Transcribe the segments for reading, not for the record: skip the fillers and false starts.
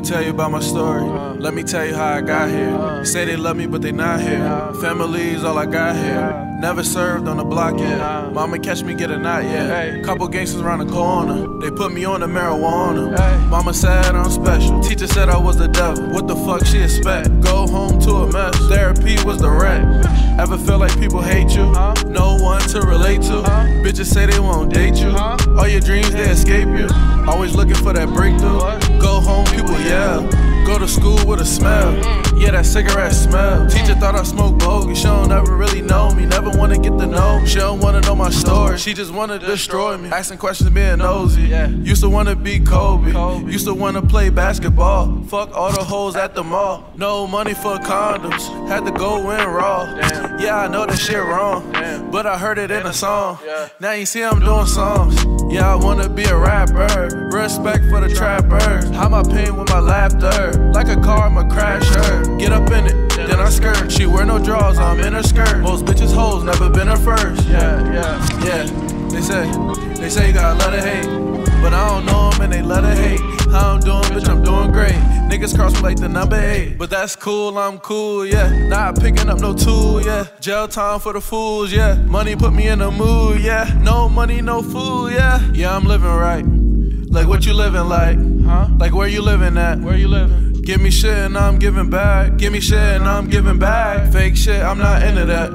tell you about my story. Let me tell you how I got here. Say they love me, but they not here. Family's all I got here. Never served on the block yet. Mama catch me get a knot yet. Couple gangsters around the corner. They put me on the marijuana. Mama said I'm special. Teacher said I was the devil. What the fuck she expect? Go home to a mess. Therapy was the wreck. Ever feel like people hate you? No one to relate to. Bitches say they won't date you. All your dreams, they escape you. Always looking for that breakthrough. Go home, people yell. Go to school with a smell. Yeah, that cigarette smell. Teacher thought I smoked bogey. She don't ever really know me. Never wanna get to know. She don't wanna know my story. She just wanna destroy me. Asking questions, being nosy. Used to wanna be Kobe. Used to wanna play basketball. Fuck all the hoes at the mall. No money for condoms. Had to go in raw. Yeah, I know that shit wrong. But I heard it in a song. Now you see I'm doing songs. Yeah, I wanna be a rapper. Respect for the trappers. Hide my pain with my laughter. Like a car, I'm a crasher. Get up in it, then I skirt. She wear no drawers, I'm in her skirt. Most bitches hoes, never been her first. Yeah. They say you gotta let her hate. But I don't know them and they let her hate. How I'm doing, bitch, I'm doing great. Niggas cross me like the number 8. But that's cool, I'm cool, yeah. Not picking up no tool, yeah. Jail time for the fools, yeah. Money put me in the mood, yeah. No money, no food, yeah. Yeah, I'm living right. Like what you living like? Like where you living at? Where you living? Give me shit and I'm giving back. Give me shit and I'm giving back. Fake shit, I'm not into that.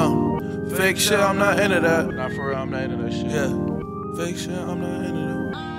Fake shit, I'm not into that. Not for real, I'm not into that shit. Yeah. Fake shit, I'm not into that.